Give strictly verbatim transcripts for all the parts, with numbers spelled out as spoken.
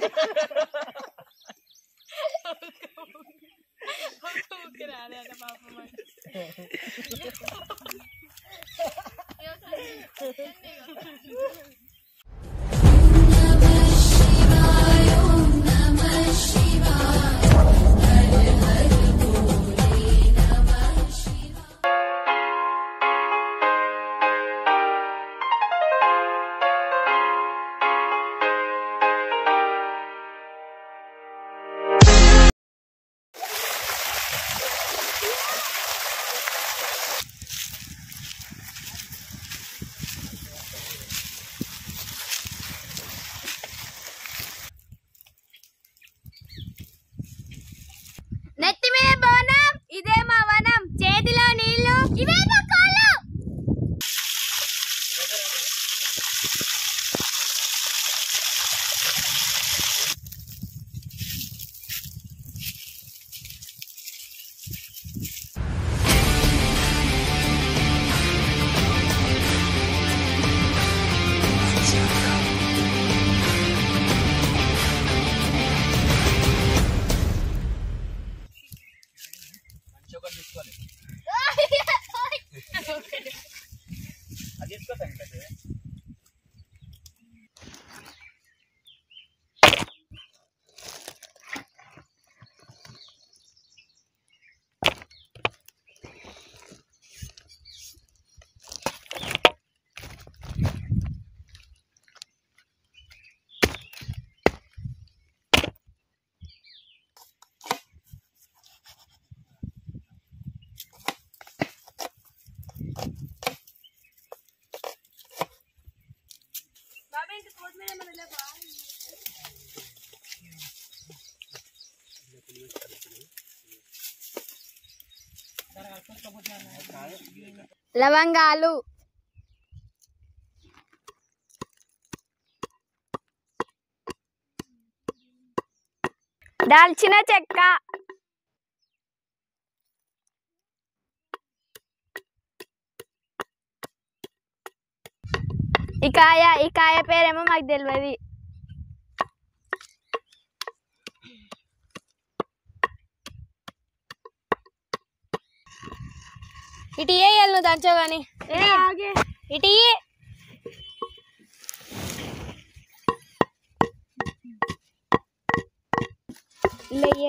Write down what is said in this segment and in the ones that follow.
లవంగాలు, దాల్చిన చెక్క, ఈ కాయ ఈ కాయ పేరేమో మాకు తెలియదు. ఇటు వేయాలి నువ్వు దంచావు కానీ ఇటు లేయే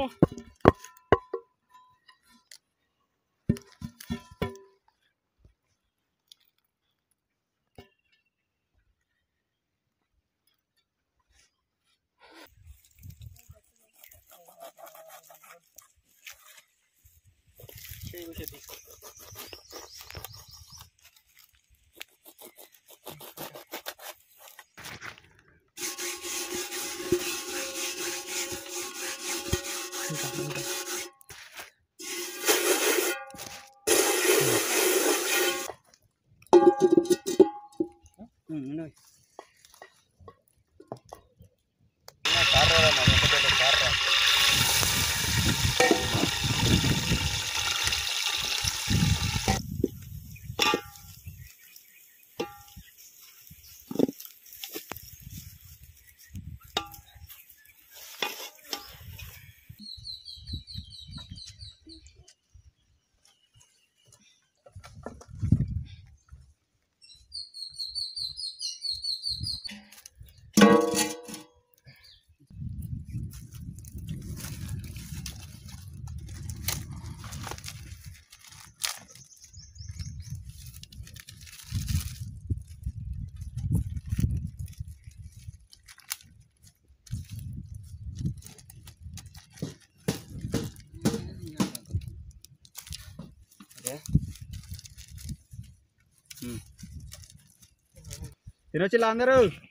తినొచ్చిలా అందరూ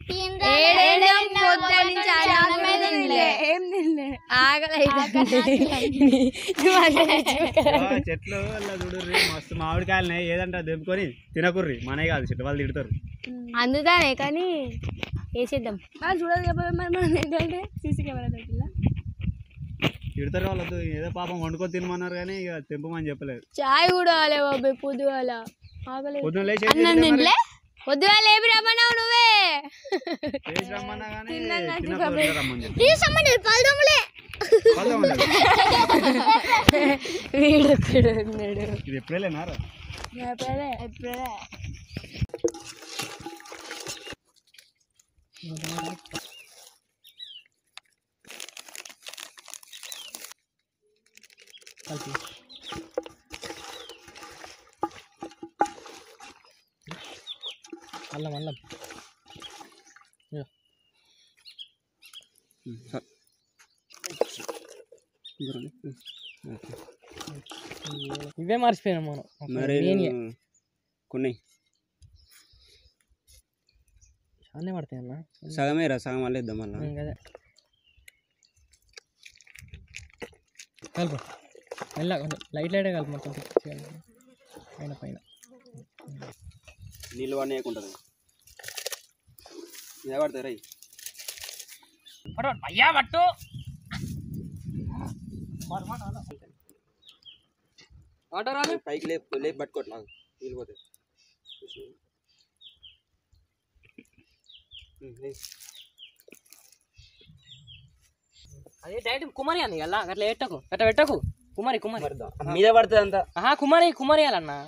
చెట్లు అలా చూడుర్రి మస్తు మామిడికాయలు ఏదంటే దెంపుకొని తినకుర్రి మనే కాదు చెట్లు వాళ్ళు తిడతారు అందుతానే కానీ వేసేద్దాం చూడాలి ఏంటంటే సీసీ కెమెరా తిడతారు వాళ్ళదు ఏదో పాపం వండుకొని తినమన్నారు కానీ ఇక తెంపమని చెప్పలేదు. చాయ్ కూడా బాబాయ్ పొద్దుగాల పొద్దున లేచి పొద్దుగా లేపి రమ్మన్నావు నువ్వే చేసి రమ్మన్నా కానీ తిన్నాక తినకపోతే రమ్మని చెప్పు. తీసమ్మని పల్దములే పదం ఉండదు. వీడు ఇక్కడ ఉన్నాడు. ఇది ఎప్పుడేలేనా రా? ఎప్పుడే ఎప్పుడే కలిపి అల్లం అల్లం ఇవే మర్చిపోయినాం మనం కొన్ని చాలానే పడతాయి అన్న. సగమే రా, సగం మళ్ళీ ఇద్దాం మళ్ళీ. అదే కలుపు మెల్ల లైట్ లైటే కలుపు మొత్తం పైన పైన నీళ్ళు వాడిని వేయకుంటుంది. ఇదే పడతాయి రై అయ్యా పట్టు పైకి లేపు లేపు పట్టుకోవట్లా నీళ్ళు పోతాయి. అదే డైరెక్ట్ కుమారి అని అలా అట్లా పెట్టకు అట్లా పెట్టకు కుమారి కుమారి మీద పడుతుంది అంతా. ఆహా కుమారి కుమారి అన్న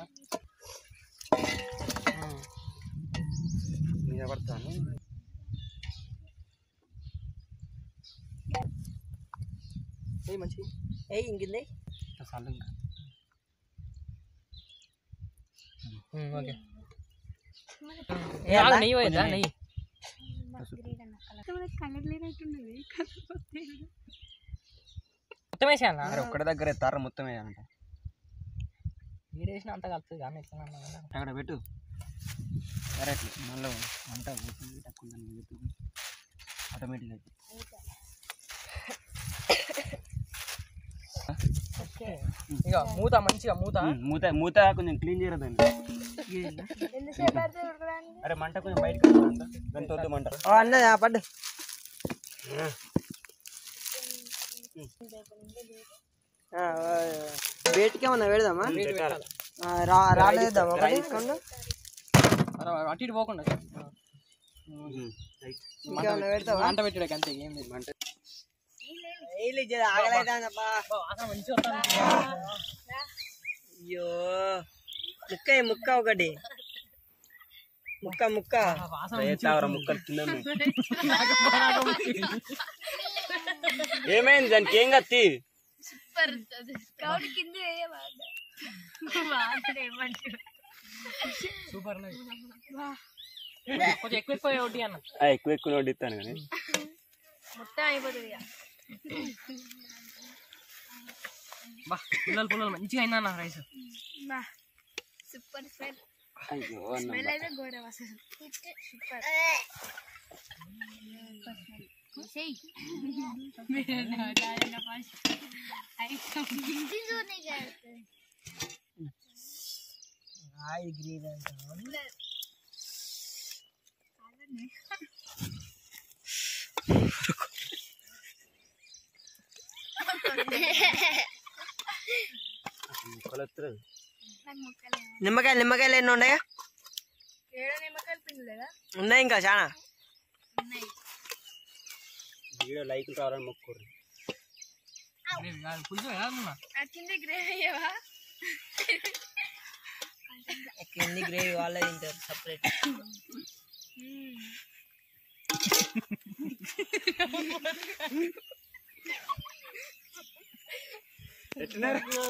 మీద పడతాను. ఏ మంచి ఏ ఇంకింది ఓకే నెయ్యి పోయిందా నెయ్యి మొత్తం వేసేయాలా ఒక్కడి దగ్గర ఎత్తారా మొత్తం వేయాలంట. వీడు వేసిన అంత కలుపుతుంది కానీ ఎట్లా అక్కడ పెట్టు కరెక్ట్. మళ్ళీ వంట తక్కువ ఆటోమేటిక్ అయితే ఇక మూత మంచిగా మూత మూత మూత కొంచెం క్లీన్ చేయరదండి. అరే మంట కొంచెం బయటకు దాని మంట అన్నది పడ్డు వేటికేమన్నా పెడదామా రాలేద్దామా అటు ఇటు పోకుండా ఇంకేమన్నా పెడతావా మంట పెట్టడానికి అంతే ఏం లేదు మంట అయ్యో ముక్క ముక్క ఒకటి ముక్క ముక్క ముక్కలు కింద ఏమైంది దానికి ఏం కత్తి సూపర్ కొంచెం ఎక్కువ ఎక్కువ ఒకటి అన్న ఎక్కువ ఎక్కువ వడ్డిస్తాను కానీ మొత్తం అయిపోతుంది. బా పుల్లలు పుల్లలు మంచిగా అయిందన్న రైస్. Super smell. అయ్యో స్మెల్ అయితే గోడ అసలు సూపర్. నిమ్మకాయలు నిమ్మకాయలు ఎన్ని ఉన్నాయా? నిమ్మకాయలు పిండిలేదా? ఉన్నాయి ఇంకా చాలా. వీడియో లైక్ కావాలని మొక్కుకోరు. కింద గ్రేవీ కింది గ్రేవీ వాళ్ళే తింటారు సపరేట్. ఎట్లున్నారు